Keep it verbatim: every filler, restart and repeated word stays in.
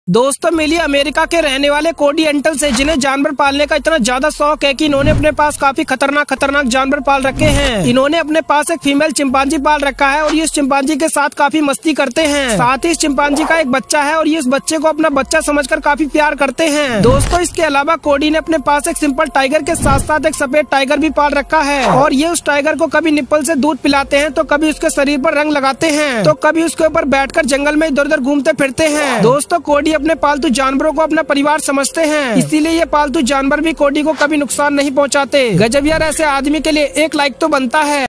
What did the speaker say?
दोस्तों मिली अमेरिका के रहने वाले कोडी एंटल से, जिन्हें जानवर पालने का इतना ज्यादा शौक है कि इन्होंने अपने पास काफी खतरनाक खतरनाक जानवर पाल रखे हैं। इन्होंने अपने पास एक फीमेल चिंपांजी पाल रखा है और ये इस चिंपांजी के साथ काफी मस्ती करते हैं। साथ ही इस चिंपांजी का एक बच्चा है और ये इस बच्चे को अपना बच्चा समझकर काफी प्यार करते हैं। दोस्तों इसके अलावा कोडी ने अपने पास एक सिंपल टाइगर के साथ साथ एक सफेद टाइगर भी पाल रखा है और ये उस टाइगर को कभी निप्पल से दूध पिलाते हैं तो कभी उसके शरीर पर रंग लगाते हैं तो कभी उसके ऊपर बैठकर जंगल में इधर उधर घूमते फिरते हैं। दोस्तों कोडी अपने पालतू जानवरों को अपना परिवार समझते हैं, इसीलिए ये पालतू जानवर भी कोडी को कभी नुकसान नहीं पहुंचाते। गजब यार, ऐसे आदमी के लिए एक लाइक तो बनता है।